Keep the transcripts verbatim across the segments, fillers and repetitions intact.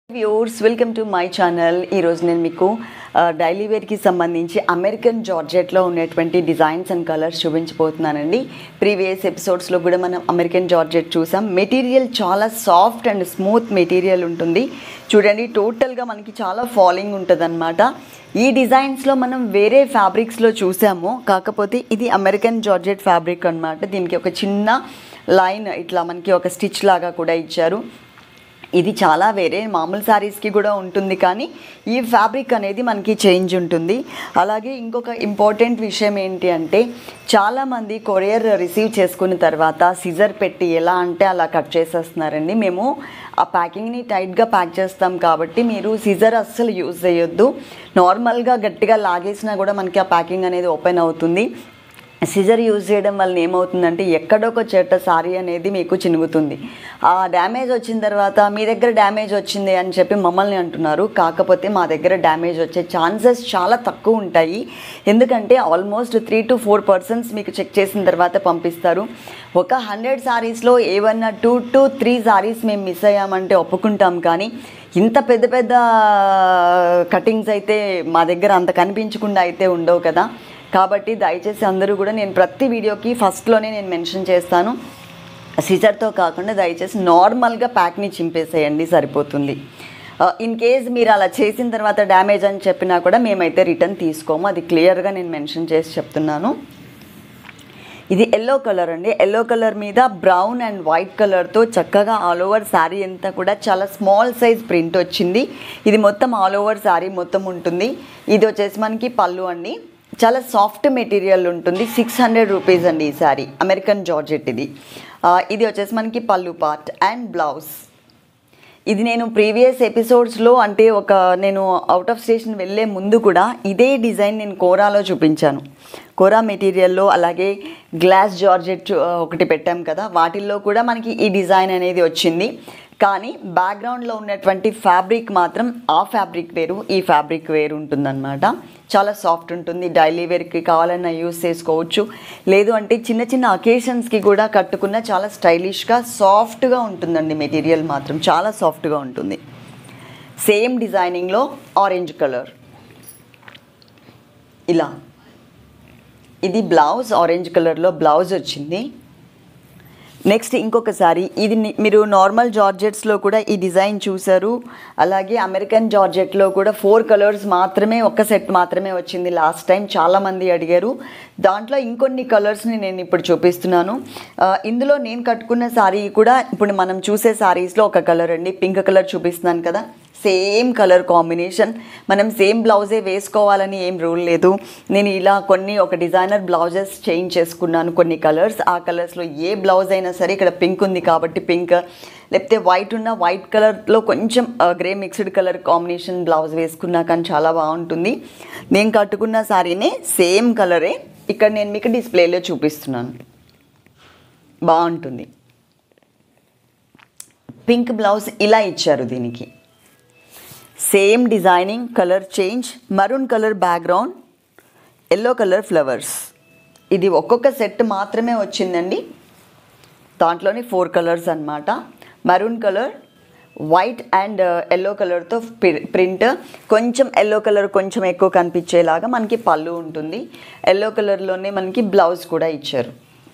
Viewers welcome to my channel. ఈరోజు నేను మీకు డైలీ వేర్కి సంబంధించి అమెరికన్ జార్జెట్లో ఉన్నటువంటి డిజైన్స్ అండ్ కలర్స్ చూపించబోతున్నానండి. ప్రీవియస్ ఎపిసోడ్స్లో కూడా మనం అమెరికన్ జార్జెట్ చూసాం. మెటీరియల్ చాలా సాఫ్ట్ అండ్ స్మూత్ మెటీరియల్ ఉంటుంది. చూడండి, టోటల్గా మనకి చాలా ఫాలింగ్ ఉంటుంది అనమాట. ఈ డిజైన్స్లో మనం వేరే ఫ్యాబ్రిక్స్లో చూసాము, కాకపోతే ఇది అమెరికన్ జార్జెట్ ఫ్యాబ్రిక్ అనమాట. దీనికి ఒక చిన్న లైన్ ఇట్లా మనకి ఒక స్టిచ్ లాగా కూడా ఇచ్చారు. ఇది చాలా వేరే మామూలు శారీస్కి కూడా ఉంటుంది, కానీ ఈ ఫ్యాబ్రిక్ అనేది మనకి చేంజ్ ఉంటుంది. అలాగే ఇంకొక ఇంపార్టెంట్ విషయం ఏంటి అంటే, చాలామంది కొరియర్ రిసీవ్ చేసుకున్న తర్వాత సిజర్ పెట్టి ఎలా అంటే అలా కట్ చేసేస్తున్నారండి. మేము ఆ ప్యాకింగ్ని టైట్గా ప్యాక్ చేస్తాం కాబట్టి మీరు సిజర్ అస్సలు యూజ్ చేయొద్దు. నార్మల్గా గట్టిగా లాగేసినా కూడా మనకి ఆ ప్యాకింగ్ అనేది ఓపెన్ అవుతుంది. సిజర్ యూజ్ చేయడం వల్ల ఏమవుతుందంటే ఎక్కడొక చెట్ట సారీ అనేది మీకు చినుగుతుంది. ఆ డ్యామేజ్ వచ్చిన తర్వాత మీ దగ్గర డ్యామేజ్ వచ్చింది అని చెప్పి మమ్మల్ని అంటున్నారు. కాకపోతే మా దగ్గర డ్యామేజ్ వచ్చే ఛాన్సెస్ చాలా తక్కువ ఉంటాయి. ఎందుకంటే almost three to four persons మీకు చెక్ చేసిన తర్వాత పంపిస్తారు. ఒక హండ్రెడ్ సారీస్లో ఏమన్నా టూ టు త్రీ సారీస్ మేము మిస్ అయ్యామంటే ఒప్పుకుంటాం, కానీ ఇంత పెద్ద పెద్ద కటింగ్స్ అయితే మా దగ్గర అంత కనిపించకుండా అయితే ఉండవు కదా. కాబట్టి దయచేసి అందరూ కూడా, నేను ప్రతి వీడియోకి ఫస్ట్లోనే నేను మెన్షన్ చేస్తాను, సిజర్తో కాకుండా దయచేసి నార్మల్గా ప్యాక్ని చింపేసేయండి, సరిపోతుంది. ఇన్ కేస్ మీరు అలా చేసిన తర్వాత డ్యామేజ్ అని చెప్పినా కూడా మేమైతే రిటర్న్ తీసుకోము. అది క్లియర్గా నేను మెన్షన్ చేసి చెప్తున్నాను. ఇది ఎల్లో కలర్ అండి. ఎల్లో కలర్ మీద బ్రౌన్ అండ్ వైట్ కలర్తో చక్కగా ఆల్ ఓవర్ శారీ అంతా కూడా చాలా స్మాల్ సైజ్ ప్రింట్ వచ్చింది. ఇది మొత్తం ఆల్ ఓవర్ శారీ మొత్తం ఉంటుంది. ఇది వచ్చేసి మనకి పళ్ళు అండి. చాలా సాఫ్ట్ మెటీరియల్ ఉంటుంది. సిక్స్ హండ్రెడ్ రూపీస్ అండి ఈ శారీ. అమెరికన్ జార్జెట్ ఇది. ఇది వచ్చేసి మనకి పళ్ళు పార్ట్ అండ్ బ్లౌజ్. ఇది నేను ప్రీవియస్ ఎపిసోడ్స్లో అంటే ఒక నేను అవుట్ ఆఫ్ స్టేషన్ వెళ్ళే ముందు కూడా ఇదే డిజైన్ నేను కోరాలో చూపించాను. కోరా మెటీరియల్లో అలాగే గ్లాస్ జార్జెట్ ఒకటి పెట్టాం కదా, వాటిల్లో కూడా మనకి ఈ డిజైన్ అనేది వచ్చింది. కానీ బ్యాక్గ్రౌండ్లో ఉన్నటువంటి ఫ్యాబ్రిక్ మాత్రం ఆ ఫ్యాబ్రిక్ వేరు, ఈ ఫ్యాబ్రిక్ వేరు ఉంటుందన్నమాట. చాలా సాఫ్ట్ ఉంటుంది. డైలీ వేర్కి కావాలన్నా యూస్ చేసుకోవచ్చు, లేదు అంటే చిన్న చిన్న అకేషన్స్కి కూడా కట్టుకున్న చాలా స్టైలిష్గా సాఫ్ట్గా ఉంటుందండి. మెటీరియల్ మాత్రం చాలా సాఫ్ట్గా ఉంటుంది. సేమ్ డిజైనింగ్లో ఆరెంజ్ కలర్ ఇలా. ఇది బ్లౌజ్, ఆరెంజ్ కలర్లో బ్లౌజ్ వచ్చింది. నెక్స్ట్ ఇంకొకసారి ఇది మీరు నార్మల్ జార్జెట్స్లో కూడా ఈ డిజైన్ చూసారు. అలాగే అమెరికన్ జార్జెట్లో కూడా ఫోర్ కలర్స్ మాత్రమే, ఒక్క సెట్ మాత్రమే వచ్చింది లాస్ట్ టైం. చాలామంది అడిగారు. దాంట్లో ఇంకొన్ని కలర్స్ని నేను ఇప్పుడు చూపిస్తున్నాను. ఇందులో నేను కట్టుకున్న శారీ కూడా ఇప్పుడు మనం చూసే శారీస్లో ఒక కలర్ అండి. పింక్ కలర్ చూపిస్తున్నాను కదా, సేమ్ కలర్ కాంబినేషన్. మనం సేమ్ బ్లౌజే వేసుకోవాలని ఏం రూల్ లేదు. నేను ఇలా కొన్ని ఒక డిజైనర్ బ్లౌజెస్ చేంజ్ చేసుకున్నాను కొన్ని కలర్స్. ఆ కలర్స్లో ఏ బ్లౌజ్ అయినా సరే, ఇక్కడ పింక్ ఉంది కాబట్టి పింక్, లేకపోతే వైట్ ఉన్న వైట్ కలర్లో కొంచెం grey mixed colour combination blouse వేసుకున్నా కానీ చాలా బాగుంటుంది. నేను కట్టుకున్న శారీనే సేమ్ కలరే ఇక్కడ నేను మీకు డిస్ప్లేలో చూపిస్తున్నాను. బాగుంటుంది. పింక్ బ్లౌజ్ ఇలా ఇచ్చారు. దీనికి same designing, colour change, maroon colour background, yellow colour flowers. ఇది ఒక్కొక్క సెట్ మాత్రమే వచ్చిందండి. దాంట్లోనే ఫోర్ కలర్స్ అన్నమాట. Maroon colour, white and yellow కలర్తో ప్రింట్. కొంచెం ఎల్లో కలర్ కొంచెం ఎక్కువ కనిపించేలాగా మనకి పళ్ళు ఉంటుంది. ఎల్లో కలర్లోనే మనకి బ్లౌజ్ కూడా ఇచ్చారు.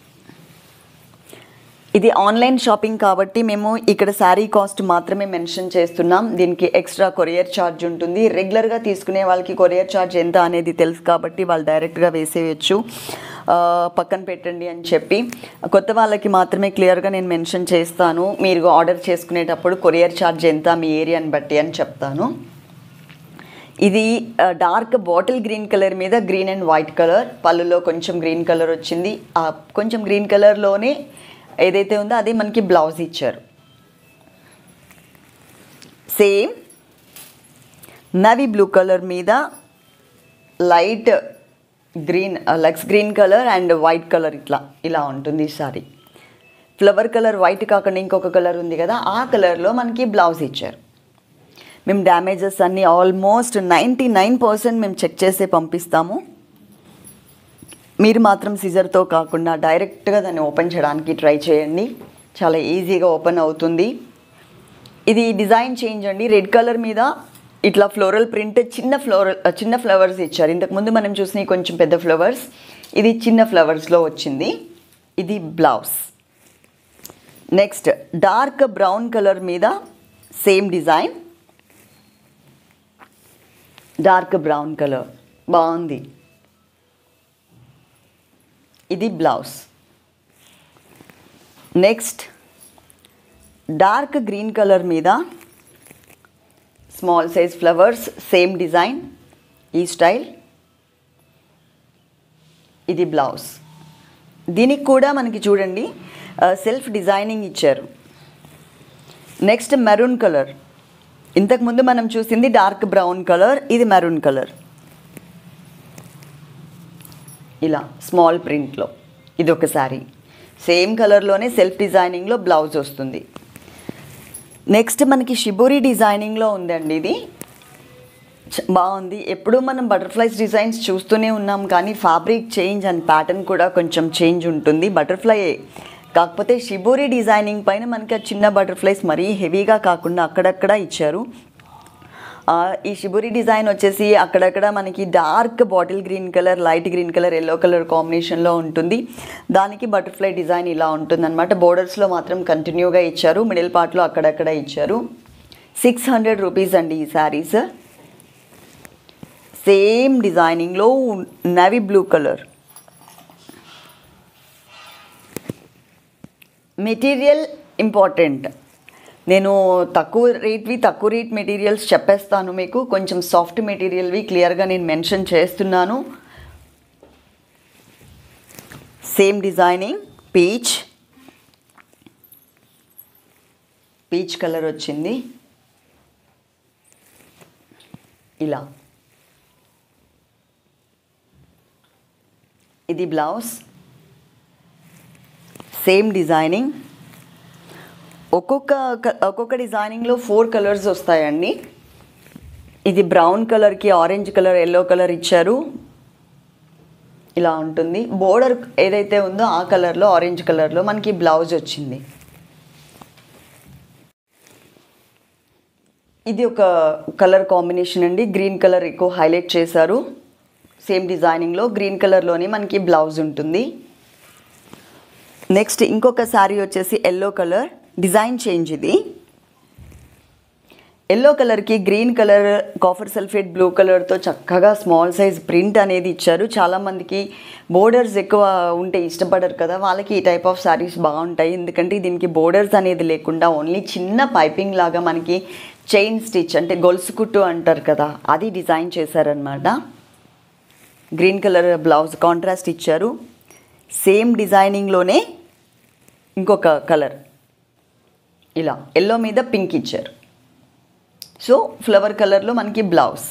ఇది ఆన్లైన్ షాపింగ్ కాబట్టి మేము ఇక్కడ శారీ కాస్ట్ మాత్రమే మెన్షన్ చేస్తున్నాం. దీనికి ఎక్స్ట్రా కొరియర్ ఛార్జ్ ఉంటుంది. రెగ్యులర్గా తీసుకునే వాళ్ళకి కొరియర్ ఛార్జ్ ఎంత అనేది తెలుసు కాబట్టి వాళ్ళు డైరెక్ట్గా వేసేయచ్చు. పక్కన పెట్టండి అని చెప్పి, కొత్త వాళ్ళకి మాత్రమే క్లియర్గా నేను మెన్షన్ చేస్తాను. మీరు ఆర్డర్ చేసుకునేటప్పుడు కొరియర్ ఛార్జ్ ఎంత మీ ఏరియాని బట్టి అని చెప్తాను. ఇది డార్క్ బాటిల్ గ్రీన్ కలర్ మీద గ్రీన్ అండ్ వైట్ కలర్. పళ్ళులో కొంచెం గ్రీన్ కలర్ వచ్చింది. కొంచెం గ్రీన్ కలర్లోనే ఏదైతే ఉందో అదే మనకి బ్లౌజ్ ఇచ్చారు. సేమ్ నవీ బ్లూ కలర్ మీద లైట్ గ్రీన్, లక్స్ green colour and white colour, ఇట్లా ఇలా ఉంటుంది ఈ సారీ. ఫ్లవర్ కలర్ వైట్ కాకుండా ఇంకొక కలర్ ఉంది కదా, ఆ కలర్లో మనకి బ్లౌజ్ ఇచ్చారు. మేము డ్యామేజెస్ అన్నీ ఆల్మోస్ట్ నైంటీ నైన్ పర్సెంట్ మేము చెక్ చేసే పంపిస్తాము. మీరు మాత్రం సిజర్తో కాకుండా డైరెక్ట్గా దాన్ని ఓపెన్ చేయడానికి ట్రై చేయండి. చాలా ఈజీగా ఓపెన్ అవుతుంది. ఇది డిజైన్ చేంజ్ అండి. రెడ్ కలర్ మీద ఇట్లా ఫ్లోరల్ ప్రింట్, చిన్న ఫ్లోరల్ చిన్న ఫ్లవర్స్ ఇచ్చారు. ఇంతకుముందు మనం చూసినవి కొంచెం పెద్ద ఫ్లవర్స్, ఇది చిన్న ఫ్లవర్స్లో వచ్చింది. ఇది blouse. Next dark brown colour మీద same design, dark brown colour బాగుంది. ఇది blouse. Next dark green colour మీద small size flowers, same design, ఈ స్టైల్. ఇది బ్లౌజ్. దీనికి కూడా మనకి చూడండి సెల్ఫ్ డిజైనింగ్ ఇచ్చారు. నెక్స్ట్ మెరూన్ కలర్, ఇంతకుముందు మనం చూసింది డార్క్ బ్రౌన్ కలర్, ఇది మెరూన్ కలర్. ఇలా స్మాల్ ప్రింట్లో ఇది ఒక శారీ, సేమ్ కలర్లోనే సెల్ఫ్ డిజైనింగ్లో బ్లౌజ్ వస్తుంది. నెక్స్ట్ మనకి షిబోరి డిజైనింగ్లో ఉందండి. ఇది బాగుంది. ఎప్పుడూ మనం బటర్ఫ్లైస్ డిజైన్స్ చూస్తూనే ఉన్నాం, కానీ ఫ్యాబ్రిక్ చేంజ్ అండ్ ప్యాటర్న్ కూడా కొంచెం చేంజ్ ఉంటుంది. బటర్ఫ్లై కాకపోతే షిబోరి డిజైనింగ్ పైన మనకి చిన్న బటర్ఫ్లైస్ మరీ హెవీగా కాకుండా అక్కడక్కడ ఇచ్చారు. ఈ షిబోరి డిజైన్ వచ్చేసి అక్కడక్కడ మనకి dark bottle green colour, light green colour, yellow colour కాంబినేషన్లో ఉంటుంది. దానికి బటర్ఫ్లై డిజైన్ ఇలా ఉంటుందన్నమాట. బోర్డర్స్లో మాత్రం కంటిన్యూగా ఇచ్చారు, మిడిల్ పార్ట్లో అక్కడక్కడ ఇచ్చారు. సిక్స్ హండ్రెడ్ రూపీస్ అండి ఈ శారీస్. సేమ్ డిజైనింగ్లో navy blue colour. Material important. నేను తక్కువ రేట్వి తక్కువ రేట్ మెటీరియల్స్ చెప్పేస్తాను మీకు. కొంచెం సాఫ్ట్ మెటీరియల్వి క్లియర్గా నేను మెన్షన్ చేస్తున్నాను. Same designing, peach peach colour వచ్చింది ఇలా. ఇది బ్లౌజ్. Same designing. ఒక్కొక్క ఒక్కొక్క డిజైనింగ్లో ఫోర్ కలర్స్ వస్తాయండి. ఇది బ్రౌన్ కలర్కి ఆరెంజ్ కలర్, ఎల్లో కలర్ ఇచ్చారు. ఇలా ఉంటుంది. బోర్డర్ ఏదైతే ఉందో ఆ కలర్లో, ఆరెంజ్ కలర్లో మనకి బ్లౌజ్ వచ్చింది. ఇది ఒక కలర్ కాంబినేషన్ అండి. గ్రీన్ కలర్ ఎక్కువ హైలైట్ చేశారు. సేమ్ డిజైనింగ్లో గ్రీన్ కలర్లోనే మనకి బ్లౌజ్ ఉంటుంది. నెక్స్ట్ ఇంకొక శారీ వచ్చేసి ఎల్లో కలర్, డిజైన్ చేంజ్. ఇది ఎల్లో కలర్కి green colour, copper sulphate blue కలర్తో చక్కగా స్మాల్ సైజ్ ప్రింట్ అనేది ఇచ్చారు. చాలామందికి బోర్డర్స్ ఎక్కువ ఉంటే ఇష్టపడరు కదా, వాళ్ళకి ఈ టైప్ ఆఫ్ శారీస్ బాగుంటాయి. ఎందుకంటే దీనికి బోర్డర్స్ అనేది లేకుండా ఓన్లీ చిన్న పైపింగ్ లాగా మనకి చైన్ స్టిచ్ అంటే గొలుసు కుట్టు అంటారు కదా, అది డిజైన్ చేశారనమాట. గ్రీన్ కలర్ బ్లౌజ్ కాంట్రాస్ట్ ఇచ్చారు. సేమ్ డిజైనింగ్లోనే ఇంకొక కలర్ ఇలా ఎల్లో మీద పింక్ ఇచ్చారు. సో ఫ్లవర్ కలర్లో మనకి బ్లౌజ్.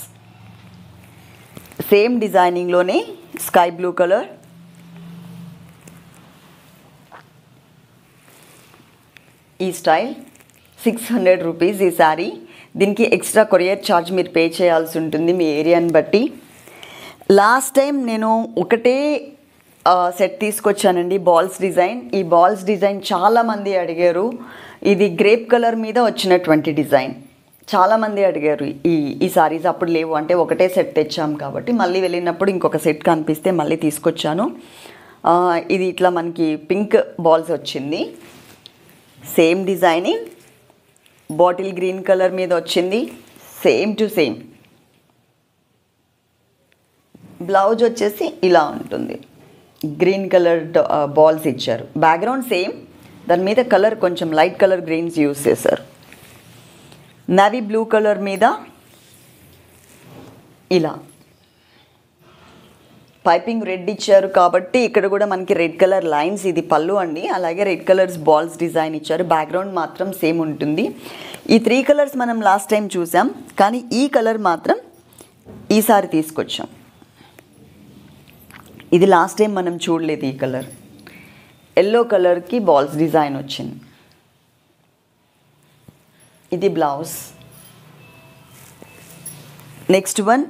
సేమ్ డిజైనింగ్లోనే స్కై బ్లూ కలర్. ఈ స్టైల్. సిక్స్ హండ్రెడ్ రూపీస్ ఈ శారీ. దీనికి ఎక్స్ట్రా కొరియర్ ఛార్జ్ మీరు పే చేయాల్సి ఉంటుంది మీ ఏరియాని బట్టి. లాస్ట్ టైం నేను ఒకటే సెట్ తీసుకొచ్చానండి, బాల్స్ డిజైన్. ఈ బాల్స్ డిజైన్ చాలామంది అడిగారు. ఇది గ్రేప్ కలర్ మీద వచ్చినటువంటి డిజైన్. చాలామంది అడిగారు ఈ ఈ సారీస్. అప్పుడు లేవు అంటే ఒకటే సెట్ తెచ్చాం కాబట్టి మళ్ళీ వెళ్ళినప్పుడు ఇంకొక సెట్ కనిపిస్తే మళ్ళీ తీసుకొచ్చాను. ఇది ఇట్లా మనకి పింక్ బాల్స్ వచ్చింది. Same designing, bottle green colour మీద వచ్చింది. Same to same. బ్లౌజ్ వచ్చేసి ఇలా ఉంటుంది. గ్రీన్ కలర్ బాల్స్ ఇచ్చారు. బ్యాక్గ్రౌండ్ సేమ్, దాని మీద కలర్ కొంచెం లైట్ కలర్ గ్రీన్స్ యూజ్ చేశారు. నేవీ బ్లూ కలర్ మీద ఇలా పైపింగ్ రెడ్ ఇచ్చారు కాబట్టి ఇక్కడ కూడా మనకి రెడ్ కలర్ లైన్స్. ఇది పళ్ళు అండి. అలాగే రెడ్ కలర్స్ బాల్స్ డిజైన్ ఇచ్చారు. బ్యాక్గ్రౌండ్ మాత్రం సేమ్ ఉంటుంది. ఈ త్రీ కలర్స్ మనం లాస్ట్ టైం చూసాం, కానీ ఈ కలర్ మాత్రం ఈసారి తీసుకొచ్చాం. ఇది లాస్ట్ టైం మనం చూడలేదు. ఈ కలర్ ఎల్లో కలర్కి బాల్స్ డిజైన్ వచ్చింది. ఇది blouse. Next one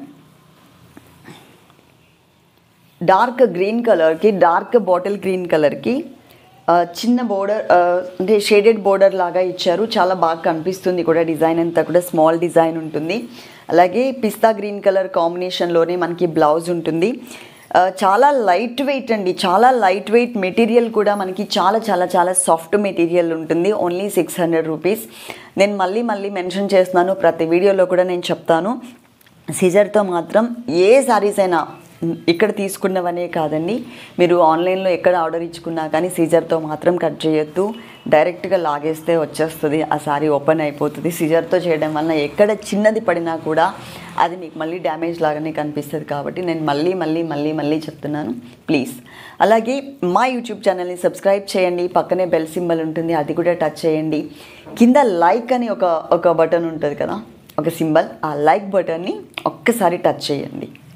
dark green కలర్కి, డార్క్ బాటిల్ గ్రీన్ కలర్కి చిన్న బోర్డర్ అంటే షేడెడ్ బోర్డర్ లాగా ఇచ్చారు. చాలా బాగా కనిపిస్తుంది కూడా, డిజైన్ అంతా కూడా స్మాల్ డిజైన్ ఉంటుంది. అలాగే పిస్తా గ్రీన్ కలర్ కాంబినేషన్లోనే మనకి బ్లౌజ్ ఉంటుంది. చాలా లైట్ వెయిట్ అండి, చాలా లైట్ వెయిట్ మెటీరియల్ కూడా మనకి చాలా చాలా చాలా సాఫ్ట్ మెటీరియల్ ఉంటుంది. Only six hundred rupees. నేను మళ్ళీ మళ్ళీ మెన్షన్ చేస్తున్నాను, ప్రతి వీడియోలో కూడా నేను చెప్తాను, సిజర్తో మాత్రం ఏ శారీస్ అయినా ఇక్కడ తీసుకున్నవనే కాదండి, మీరు ఆన్లైన్లో ఎక్కడ ఆర్డర్ ఇచ్చుకున్నా కానీ సీజర్తో మాత్రం కట్ చేయొద్దు. డైరెక్ట్గా లాగేస్తే వచ్చేస్తుంది, ఆ శారీ ఓపెన్ అయిపోతుంది. సీజర్తో చేయడం వలన ఎక్కడ చిన్నది పడినా కూడా అది మీకు మళ్ళీ డ్యామేజ్ లాగానే కనిపిస్తుంది. కాబట్టి నేను మళ్ళీ మళ్ళీ మళ్ళీ మళ్ళీ చెప్తున్నాను, ప్లీజ్. అలాగే మా యూట్యూబ్ ఛానల్ని సబ్స్క్రైబ్ చేయండి, పక్కనే బెల్ సింబల్ ఉంటుంది, అది కూడా టచ్ చేయండి. కింద లైక్ అని ఒక ఒక బటన్ ఉంటుంది కదా, ఒక సింబల్, ఆ లైక్ బటన్ని ఒక్కసారి టచ్ చేయండి.